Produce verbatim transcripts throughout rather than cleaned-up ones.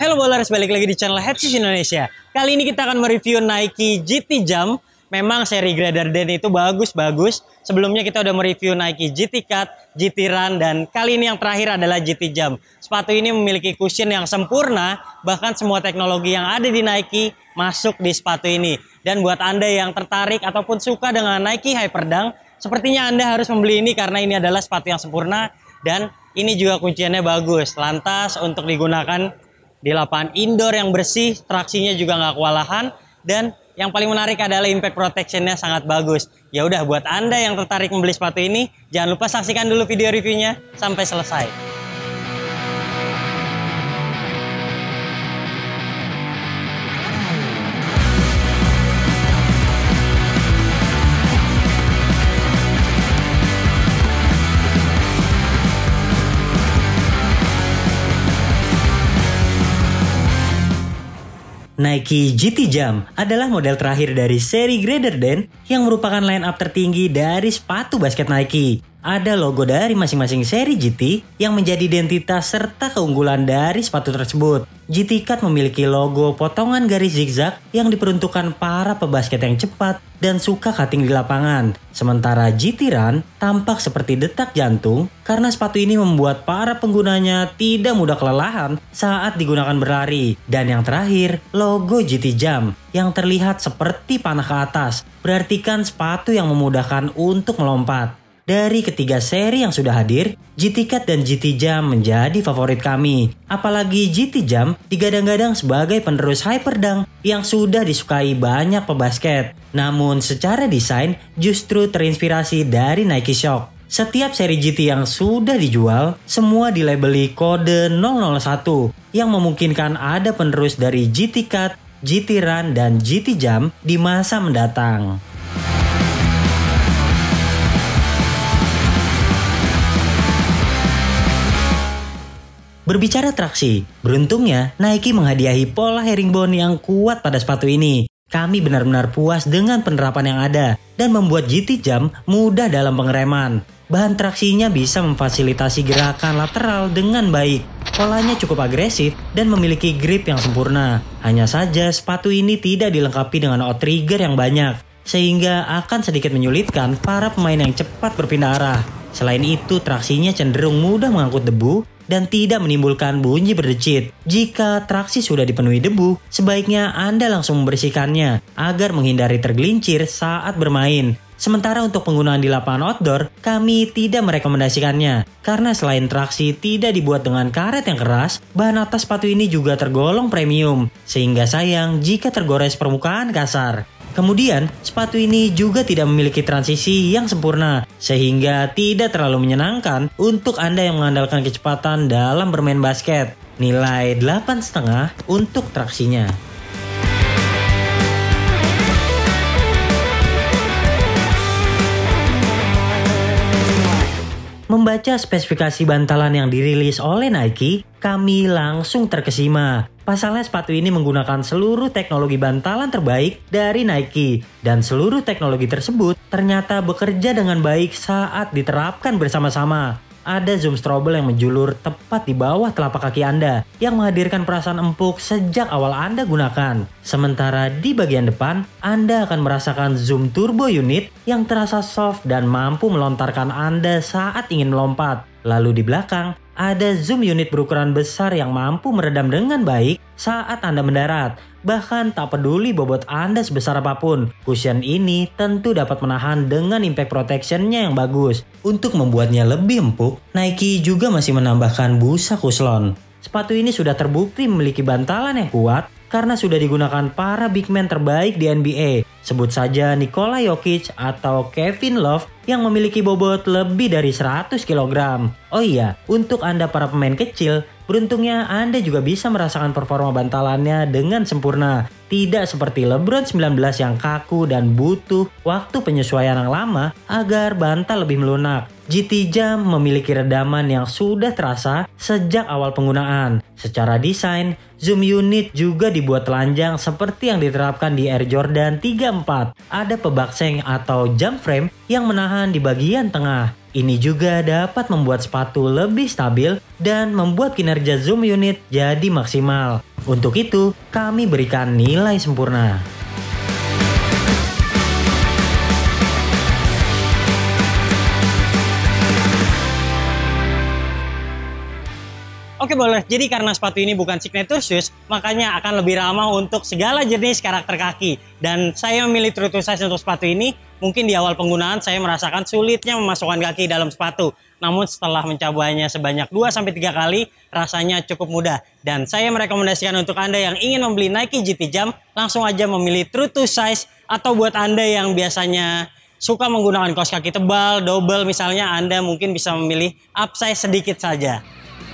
Halo bowlers, balik lagi di channel Headset Indonesia. Kali ini kita akan mereview Nike G T Jump. Memang seri Greater Than itu bagus-bagus. Sebelumnya kita udah mereview Nike G T Cut, G T Run, dan kali ini yang terakhir adalah G T Jump. Sepatu ini memiliki cushion yang sempurna, bahkan semua teknologi yang ada di Nike masuk di sepatu ini. Dan buat Anda yang tertarik ataupun suka dengan Nike Hyperdunk, sepertinya Anda harus membeli ini karena ini adalah sepatu yang sempurna dan ini juga kunciannya bagus. Lantas untuk digunakan di lapangan indoor yang bersih, traksinya juga nggak kewalahan, dan yang paling menarik adalah impact protectionnya sangat bagus. Ya udah, buat Anda yang tertarik membeli sepatu ini, jangan lupa saksikan dulu video reviewnya sampai selesai. Nike G T Jump adalah model terakhir dari seri Greater Than yang merupakan line up tertinggi dari sepatu basket Nike. Ada logo dari masing-masing seri G T yang menjadi identitas serta keunggulan dari sepatu tersebut. G T Cut memiliki logo potongan garis zigzag yang diperuntukkan para pebasket yang cepat dan suka cutting di lapangan. Sementara G T Run tampak seperti detak jantung karena sepatu ini membuat para penggunanya tidak mudah kelelahan saat digunakan berlari. Dan yang terakhir, logo G T Jump yang terlihat seperti panah ke atas, berarti kan sepatu yang memudahkan untuk melompat. Dari ketiga seri yang sudah hadir, G T Cut dan G T Jump menjadi favorit kami. Apalagi G T Jump digadang-gadang sebagai penerus Hyperdunk yang sudah disukai banyak pebasket. Namun secara desain justru terinspirasi dari Nike Shox. Setiap seri G T yang sudah dijual, semua dilabeli kode nol nol satu yang memungkinkan ada penerus dari G T Cut, G T Run, dan G T Jump di masa mendatang. Berbicara traksi, beruntungnya Nike menghadiahi pola herringbone yang kuat pada sepatu ini. Kami benar-benar puas dengan penerapan yang ada dan membuat G T Jump mudah dalam pengereman. Bahan traksinya bisa memfasilitasi gerakan lateral dengan baik. Polanya cukup agresif dan memiliki grip yang sempurna. Hanya saja sepatu ini tidak dilengkapi dengan outrigger yang banyak, sehingga akan sedikit menyulitkan para pemain yang cepat berpindah arah. Selain itu, traksinya cenderung mudah mengangkut debu dan tidak menimbulkan bunyi berdecit. Jika traksi sudah dipenuhi debu, sebaiknya Anda langsung membersihkannya agar menghindari tergelincir saat bermain. Sementara untuk penggunaan di lapangan outdoor, kami tidak merekomendasikannya karena selain traksi tidak dibuat dengan karet yang keras, bahan atas sepatu ini juga tergolong premium, sehingga sayang jika tergores permukaan kasar. Kemudian, sepatu ini juga tidak memiliki transisi yang sempurna, sehingga tidak terlalu menyenangkan untuk Anda yang mengandalkan kecepatan dalam bermain basket. Nilai delapan koma lima untuk traksinya. Membaca spesifikasi bantalan yang dirilis oleh Nike, kami langsung terkesima. Pasalnya sepatu ini menggunakan seluruh teknologi bantalan terbaik dari Nike. Dan seluruh teknologi tersebut ternyata bekerja dengan baik saat diterapkan bersama-sama. Ada zoom strobel yang menjulur tepat di bawah telapak kaki Anda yang menghadirkan perasaan empuk sejak awal Anda gunakan. Sementara di bagian depan, Anda akan merasakan zoom turbo unit yang terasa soft dan mampu melontarkan Anda saat ingin melompat. Lalu di belakang, ada zoom unit berukuran besar yang mampu meredam dengan baik saat Anda mendarat. Bahkan tak peduli bobot Anda sebesar apapun, cushion ini tentu dapat menahan dengan impact protectionnya yang bagus. Untuk membuatnya lebih empuk, Nike juga masih menambahkan busa kuslon. Sepatu ini sudah terbukti memiliki bantalan yang kuat karena sudah digunakan para big man terbaik di N B A. Sebut saja Nikola Jokic atau Kevin Love yang memiliki bobot lebih dari seratus kilogram. Oh iya, untuk Anda para pemain kecil, beruntungnya Anda juga bisa merasakan performa bantalannya dengan sempurna. Tidak seperti LeBron sembilan belas yang kaku dan butuh waktu penyesuaian yang lama agar bantal lebih melunak. G T Jump memiliki redaman yang sudah terasa sejak awal penggunaan. Secara desain, zoom unit juga dibuat telanjang seperti yang diterapkan di Air Jordan tiga empat. Ada pebakseng atau jump frame yang menahan di bagian tengah. Ini juga dapat membuat sepatu lebih stabil dan membuat kinerja zoom unit jadi maksimal. Untuk itu, kami berikan nilai sempurna. Oke boleh, jadi karena sepatu ini bukan signature shoes, makanya akan lebih ramah untuk segala jenis karakter kaki. Dan saya memilih true to size untuk sepatu ini, mungkin di awal penggunaan saya merasakan sulitnya memasukkan kaki dalam sepatu. Namun setelah mencobanya sebanyak dua sampai tiga kali, rasanya cukup mudah. Dan saya merekomendasikan untuk Anda yang ingin membeli Nike G T Jump, langsung aja memilih true to size. Atau buat Anda yang biasanya suka menggunakan kaos kaki tebal, double misalnya, Anda mungkin bisa memilih upsize sedikit saja.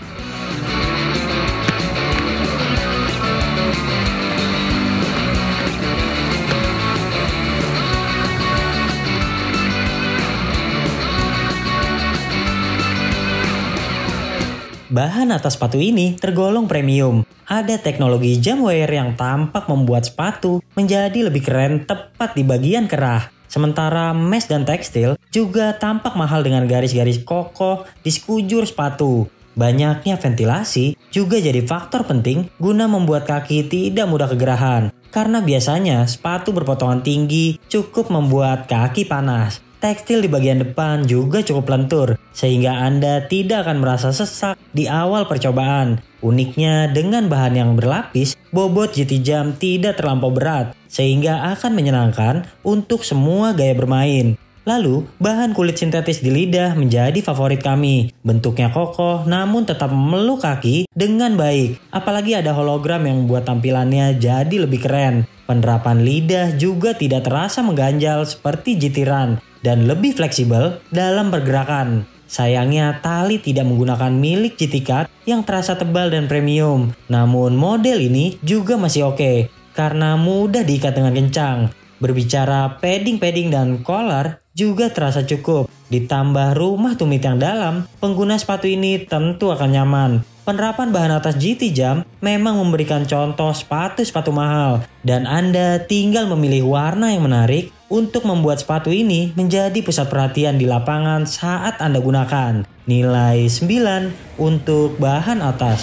Bahan atas sepatu ini tergolong premium. Ada teknologi jam wear yang tampak membuat sepatu menjadi lebih keren tepat di bagian kerah. Sementara mesh dan tekstil juga tampak mahal dengan garis-garis kokoh di sekujur sepatu. Banyaknya ventilasi juga jadi faktor penting guna membuat kaki tidak mudah kegerahan. Karena biasanya sepatu berpotongan tinggi cukup membuat kaki panas. Tekstil di bagian depan juga cukup lentur, sehingga Anda tidak akan merasa sesak di awal percobaan. Uniknya, dengan bahan yang berlapis, bobot G T Jump tidak terlampau berat, sehingga akan menyenangkan untuk semua gaya bermain. Lalu, bahan kulit sintetis di lidah menjadi favorit kami. Bentuknya kokoh namun tetap memeluk kaki dengan baik. Apalagi ada hologram yang membuat tampilannya jadi lebih keren. Penerapan lidah juga tidak terasa mengganjal seperti G T Run dan lebih fleksibel dalam pergerakan. Sayangnya tali tidak menggunakan milik G T Cut yang terasa tebal dan premium. Namun model ini juga masih oke karena mudah diikat dengan kencang. Berbicara padding-padding dan collar juga terasa cukup. Ditambah rumah tumit yang dalam, pengguna sepatu ini tentu akan nyaman. Penerapan bahan atas G T Jump memang memberikan contoh sepatu-sepatu mahal. Dan Anda tinggal memilih warna yang menarik untuk membuat sepatu ini menjadi pusat perhatian di lapangan saat Anda gunakan. Nilai sembilan untuk bahan atas.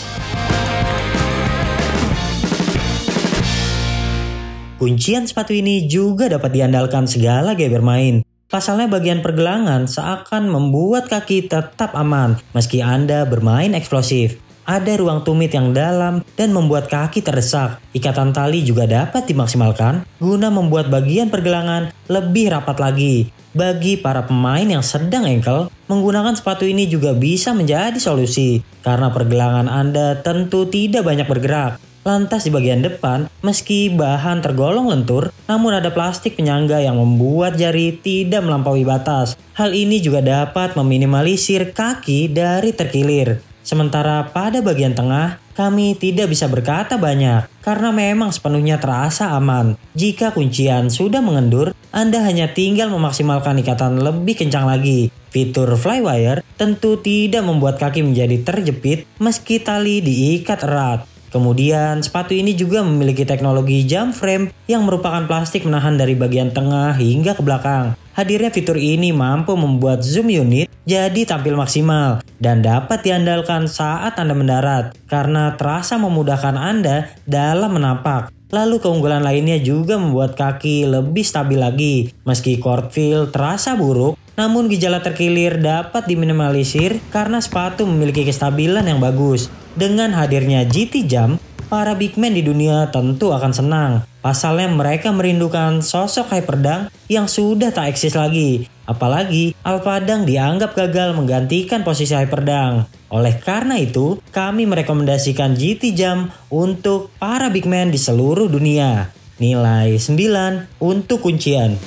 Kuncian sepatu ini juga dapat diandalkan segala gaya bermain. Pasalnya bagian pergelangan seakan membuat kaki tetap aman meski Anda bermain eksplosif. Ada ruang tumit yang dalam dan membuat kaki terdesak. Ikatan tali juga dapat dimaksimalkan guna membuat bagian pergelangan lebih rapat lagi. Bagi para pemain yang sedang ankle, menggunakan sepatu ini juga bisa menjadi solusi karena pergelangan Anda tentu tidak banyak bergerak. Lantas di bagian depan, meski bahan tergolong lentur, namun ada plastik penyangga yang membuat jari tidak melampaui batas. Hal ini juga dapat meminimalisir kaki dari terkilir. Sementara pada bagian tengah, kami tidak bisa berkata banyak karena memang sepenuhnya terasa aman. Jika kuncian sudah mengendur, Anda hanya tinggal memaksimalkan ikatan lebih kencang lagi. Fitur flywire tentu tidak membuat kaki menjadi terjepit meski tali diikat erat. Kemudian sepatu ini juga memiliki teknologi jump frame yang merupakan plastik menahan dari bagian tengah hingga ke belakang. Hadirnya fitur ini mampu membuat zoom unit jadi tampil maksimal dan dapat diandalkan saat Anda mendarat karena terasa memudahkan Anda dalam menapak. Lalu keunggulan lainnya juga membuat kaki lebih stabil lagi. Meski court feel terasa buruk, namun gejala terkilir dapat diminimalisir karena sepatu memiliki kestabilan yang bagus. Dengan hadirnya G T Jump, para big man di dunia tentu akan senang. Pasalnya mereka merindukan sosok hyperdunk yang sudah tak eksis lagi. Apalagi Alpadang dianggap gagal menggantikan posisi hyperdunk. Oleh karena itu, kami merekomendasikan G T Jump untuk para big man di seluruh dunia. Nilai sembilan untuk kuncian.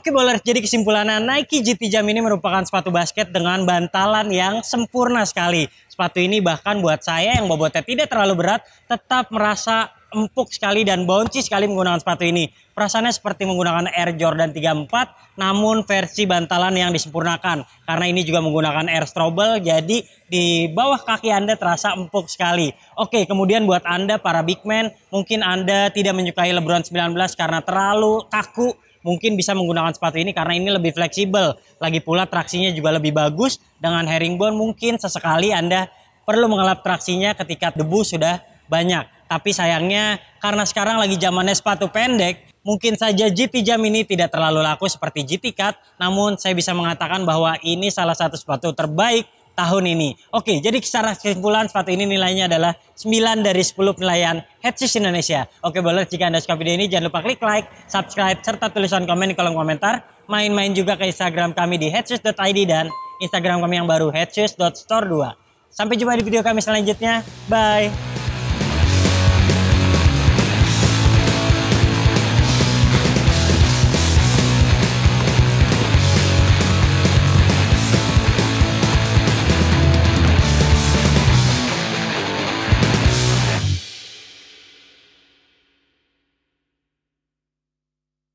Oke bowler, jadi kesimpulannya Nike G T Jam ini merupakan sepatu basket dengan bantalan yang sempurna sekali. Sepatu ini bahkan buat saya yang bobotnya tidak terlalu berat, tetap merasa empuk sekali dan bouncy sekali menggunakan sepatu ini. Perasaannya seperti menggunakan Air Jordan tiga puluh empat, namun versi bantalan yang disempurnakan. Karena ini juga menggunakan Air Strobel, jadi di bawah kaki Anda terasa empuk sekali. Oke, kemudian buat Anda para big man, mungkin Anda tidak menyukai LeBron sembilan belas karena terlalu kaku. Mungkin bisa menggunakan sepatu ini karena ini lebih fleksibel. Lagi pula traksinya juga lebih bagus. Dengan herringbone mungkin sesekali Anda perlu mengelap traksinya ketika debu sudah banyak. Tapi sayangnya karena sekarang lagi zamannya sepatu pendek, mungkin saja G T Jam ini tidak terlalu laku seperti G T Cut. Namun saya bisa mengatakan bahwa ini salah satu sepatu terbaik tahun ini. Oke, jadi secara kesimpulan sepatu ini nilainya adalah sembilan dari sepuluh penilaian Headshoes Indonesia. Oke bowler, jika Anda suka video ini jangan lupa klik like, subscribe, serta tulisan komen di kolom komentar. Main-main juga ke Instagram kami di headshoes dot i d dan Instagram kami yang baru headshoes dot store dua. Sampai jumpa di video kami selanjutnya. Bye!